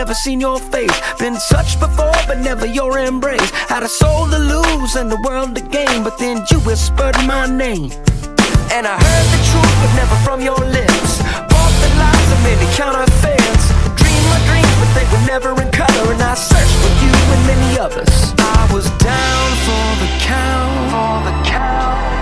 never seen your face. Been touched before, but never your embrace. Had a soul to lose and the world to gain, but then you whispered my name. And I heard the truth, but never from your lips. Bought the lies of many counterfeits. Dreamed my dreams, but they were never in color. And I searched for you and many others. I was down for the count.